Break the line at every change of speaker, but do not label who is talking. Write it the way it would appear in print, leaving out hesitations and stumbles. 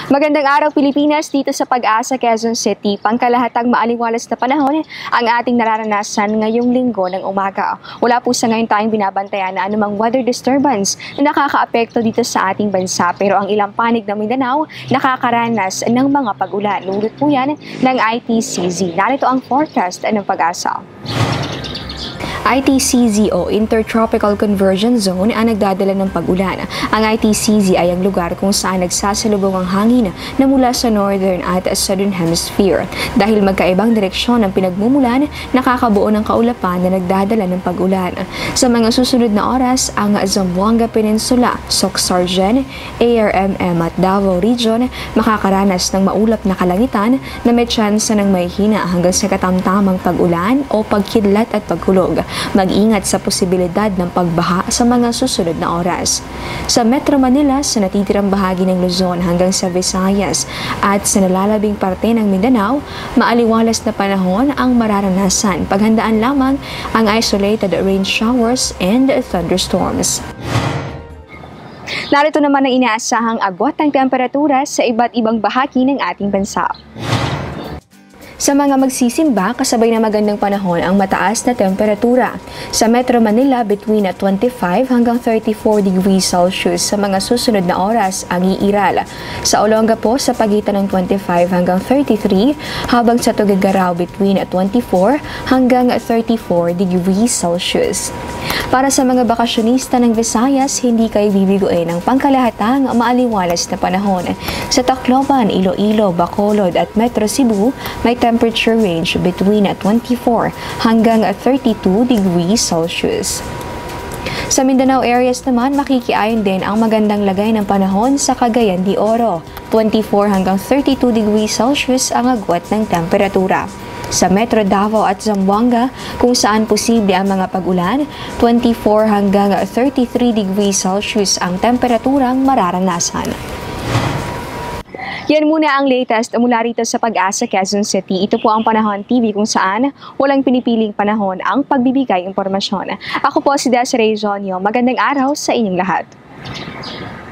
Magandang araw Pilipinas, dito sa Pag-asa, Quezon City. Pangkalahatang maaliwalas na panahon ang ating nararanasan ngayong linggo ng umaga. Wala po sa ngayon tayong binabantayan na anumang weather disturbance na nakakaapekto dito sa ating bansa. Pero ang ilang panig ng Mindanao nakakaranas ng mga pag-ulan. Lulot po yan ng ITCZ. Narito ang forecast ng Pag-asa. ITCZ o Intertropical Convergence Zone ang nagdadala ng pag-ulan. Ang ITCZ ay ang lugar kung saan nagsasalubong ang hangin na mula sa Northern at Southern Hemisphere. Dahil magkaibang direksyon ang pinagmumulan, nakakabuo ng kaulapan na nagdadala ng pag-ulan. Sa mga susunod na oras, ang Zamboanga Peninsula, Soc-Sargen, ARMM at Davao Region makakaranas ng maulap na kalangitan na may tsansa ng may hina hanggang sa katamtamang pag-ulan o pagkidlat at pagkulog. Mag-ingat sa posibilidad ng pagbaha sa mga susunod na oras. Sa Metro Manila, sa natitirang bahagi ng Luzon hanggang sa Visayas at sa nalalabing parte ng Mindanao, maaliwalas na panahon ang mararanasan. Paghandaan lamang ang isolated rain showers and thunderstorms. Narito naman ang inaasahang agwat ng temperatura sa iba't ibang bahagi ng ating bansa. Sa mga magsisimba, kasabay na magandang panahon ang mataas na temperatura. Sa Metro Manila, between 25 hanggang 34 degrees Celsius sa mga susunod na oras ang iiral. Sa Olongapo, sa pagitan ng 25 hanggang 33, habang sa Tuguegarao, between 24 hanggang 34 degrees Celsius. Para sa mga bakasyonista ng Visayas, hindi kayo bibiguin ng pangkalahatang maaliwalas na panahon. Sa Tacloban, Iloilo, Bacolod at Metro Cebu, may temperature range between 24 hanggang 32 degrees Celsius. Sa Mindanao areas naman, makikiayon din ang magandang lagay ng panahon sa Cagayan de Oro. 24 hanggang 32 degrees Celsius ang agwat ng temperatura. Sa Metro Davao at Zamboanga, kung saan posible ang mga pag-ulan, 24 hanggang 33 degrees Celsius ang temperaturang mararanasan. Yan muna ang latest mula rito sa Pag-asa, Quezon City. Ito po ang Panahon TV kung saan walang pinipiling panahon ang pagbibigay impormasyon. Ako po si DZRH. Magandang araw sa inyong lahat.